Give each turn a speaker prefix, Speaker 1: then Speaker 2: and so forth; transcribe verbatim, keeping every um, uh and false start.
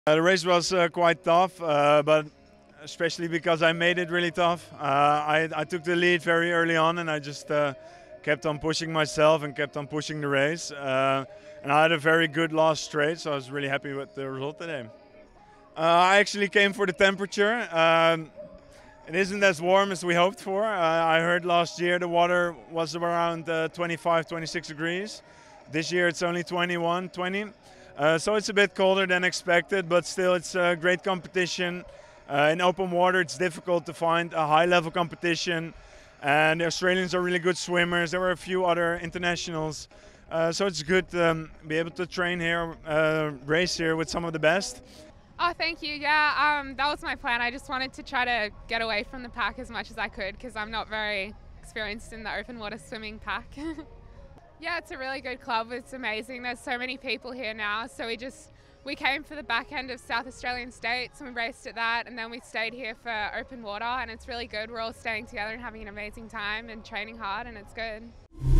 Speaker 1: Uh, the race was uh, quite tough, uh, but especially because I made it really tough. Uh, I, I took the lead very early on, and I just uh, kept on pushing myself and kept on pushing the race. Uh, and I had a very good last straight, so I was really happy with the result today. Uh, I actually came for the temperature. Um, it isn't as warm as we hoped for. Uh, I heard last year the water was around uh, twenty-five, twenty-six degrees. This year it's only twenty-one, twenty. Uh, so it's a bit colder than expected, but still it's a great competition. Uh, in open water it's difficult to find a high level competition, and the Australians are really good swimmers. There were a few other internationals, uh, so it's good to um, be able to train here, uh, race here with some of the best.
Speaker 2: Oh, thank you. Yeah, um, that was my plan. I just wanted to try to get away from the pack as much as I could because I'm not very experienced in the open water swimming pack. Yeah, it's a really good club. It's amazing. There's so many people here now. So we just, we came for the back end of South Australian States and we raced at that, and then we stayed here for open water, and it's really good. We're all staying together and having an amazing time and training hard, and it's good.